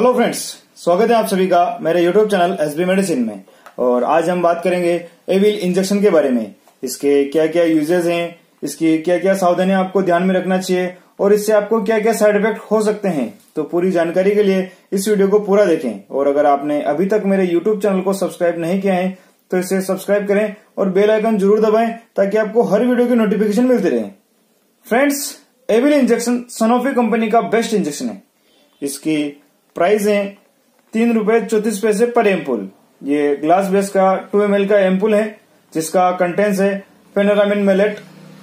Hello friends, स्वागत है आप सभी का मेरे यूट्यूब चैनल एसबी मेडिसिन में। और आज हम बात करेंगे एविल इंजेक्शन के बारे में। इसके क्या क्या यूजेस हैं, इसकी क्या क्या सावधानियां आपको ध्यान में रखना चाहिए और इससे आपको क्या क्या साइड इफेक्ट हो सकते हैं। तो पूरी जानकारी के लिए इस वीडियो को पूरा देखें। और अगर आपने अभी तक मेरे यूट्यूब चैनल को सब्सक्राइब नहीं किया है तो इसे सब्सक्राइब करें और बेल आइकन जरूर दबाएं ताकि आपको हर वीडियो की नोटिफिकेशन मिलती रहे। Friends, Avil injection Sanofi company का बेस्ट इंजेक्शन है। इसकी प्राइस है ₹3.34 पर एम्पुल। ये ग्लास बेस का 2 ml का एम्पुल है जिसका कंटेंस है फेनोरामिन मेलेट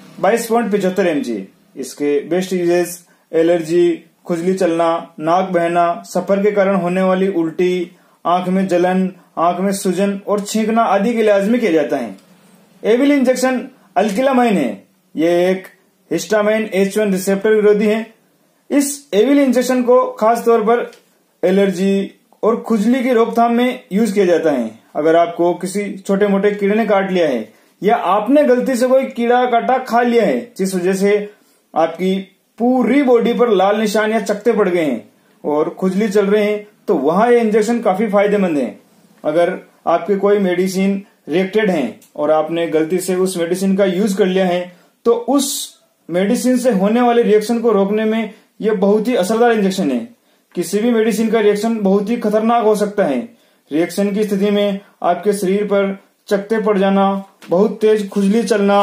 22.75 mg। इसके बेस्ट यूजेस एलर्जी, खुजली चलना, नाक बहना, सफर के कारण होने वाली उल्टी, आंख में जलन, आंख में सूजन और छींकना आदि के इलाज में किया जाता है। एविल इंजेक्शन अल्किलामाइन है। ये एक हिस्टामाइन H1 रिसेप्टर विरोधी है। इस एविल इंजेक्शन को खास तौर पर एलर्जी और खुजली की रोकथाम में यूज किया जाता है। अगर आपको किसी छोटे मोटे कीड़े ने काट लिया है या आपने गलती से कोई कीड़ा काटा खा लिया है जिस वजह से आपकी पूरी बॉडी पर लाल निशान या चकत्ते पड़ गए हैं और खुजली चल रहे हैं तो वहां ये इंजेक्शन काफी फायदेमंद है। अगर आपके कोई मेडिसिन रिएक्टेड है और आपने गलती से उस मेडिसिन का यूज कर लिया है तो उस मेडिसिन से होने वाले रिएक्शन को रोकने में यह बहुत ही असरदार इंजेक्शन है। किसी भी मेडिसिन का रिएक्शन बहुत ही खतरनाक हो सकता है। रिएक्शन की स्थिति में आपके शरीर पर चकत्ते पड़ जाना, बहुत तेज खुजली चलना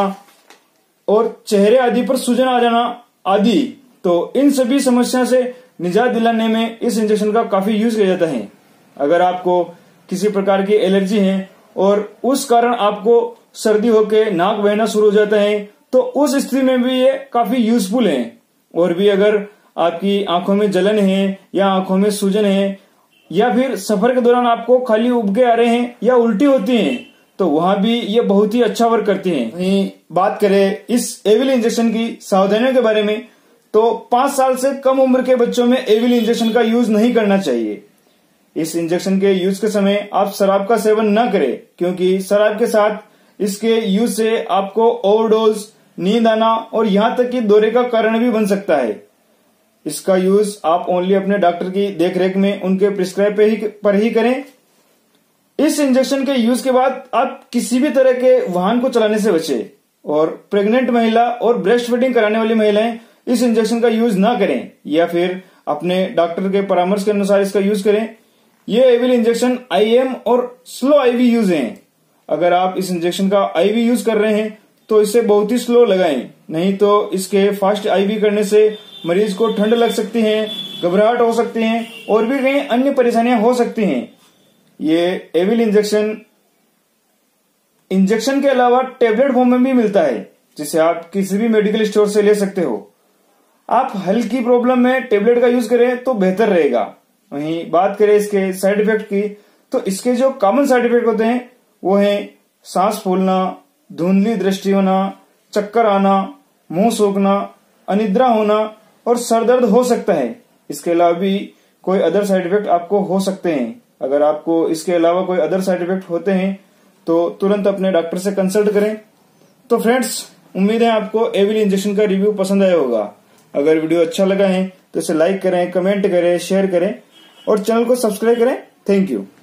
और चेहरे आदि पर सूजन आ जाना आदि, तो इन सभी समस्या से निजात दिलाने में इस इंजेक्शन का काफी यूज किया जाता है। अगर आपको किसी प्रकार की एलर्जी है और उस कारण आपको सर्दी होकर नाक बहना शुरू हो जाता है तो उस स्थिति में भी ये काफी यूजफुल है। और भी अगर आपकी आंखों में जलन है या आंखों में सूजन है या फिर सफर के दौरान आपको खाली उबके आ रहे हैं या उल्टी होती है तो वहां भी ये बहुत ही अच्छा वर्क करती है। वहीं बात करें इस एविल इंजेक्शन की सावधानियों के बारे में तो 5 साल से कम उम्र के बच्चों में एविल इंजेक्शन का यूज नहीं करना चाहिए। इस इंजेक्शन के यूज के समय आप शराब का सेवन न करें क्योंकि शराब के साथ इसके यूज से आपको ओवरडोज, नींद आना और यहां तक कि दौरे का कारण भी बन सकता है। इसका यूज आप ओनली अपने डॉक्टर की देखरेख में उनके प्रिस्क्राइब पर ही करें। इस इंजेक्शन के यूज के बाद आप किसी भी तरह के वाहन को चलाने से बचें और प्रेग्नेंट महिला और ब्रेस्ट फीडिंग कराने वाली महिलाएं इस इंजेक्शन का यूज ना करें या फिर अपने डॉक्टर के परामर्श के अनुसार इसका यूज करें। ये एविल इंजेक्शन IM और स्लो IV यूज है। अगर आप इस इंजेक्शन का IV यूज कर रहे हैं तो इसे बहुत ही स्लो लगाएं, नहीं तो इसके फास्ट IV करने से मरीज को ठंड लग सकती है, घबराहट हो सकती है और भी कई अन्य परेशानियां हो सकती हैं। ये एविल इंजेक्शन के अलावा टेबलेट फॉर्म में भी मिलता है जिसे आप किसी भी मेडिकल स्टोर से ले सकते हो। आप हल्की प्रॉब्लम में टेबलेट का यूज करें तो बेहतर रहेगा। वहीं बात करें इसके साइड इफेक्ट की तो इसके जो कॉमन साइड इफेक्ट होते हैं वो है सांस फूलना, धुंधली दृष्टि होना, चक्कर आना, मुंह सूखना, अनिद्रा होना और सर दर्द हो सकता है। इसके अलावा भी कोई अदर साइड इफेक्ट आपको हो सकते हैं। अगर आपको इसके अलावा कोई अदर साइड इफेक्ट होते हैं तो तुरंत अपने डॉक्टर से कंसल्ट करें। तो फ्रेंड्स, उम्मीद है आपको एविल इंजेक्शन का रिव्यू पसंद आया होगा। अगर वीडियो अच्छा लगा है तो इसे लाइक करें, कमेंट करें, शेयर करें और चैनल को सब्सक्राइब करें। Thank you.